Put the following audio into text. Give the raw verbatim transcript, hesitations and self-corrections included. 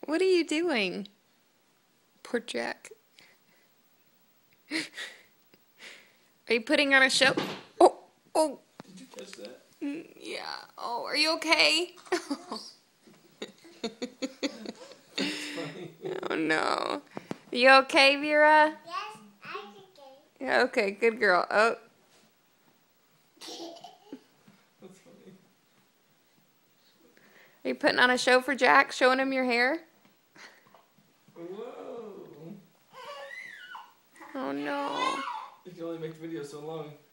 What are you doing? Poor Jack. Are you putting on a show? Oh, oh. Did you catch that? Yeah. Oh, are you okay? Oh no. Are you okay, Vera? Yes, I'm okay. Yeah, okay, good girl. Oh. That's funny. Are you putting on a show for Jack? Showing him your hair? Whoa. Oh no. You can only make the video so long.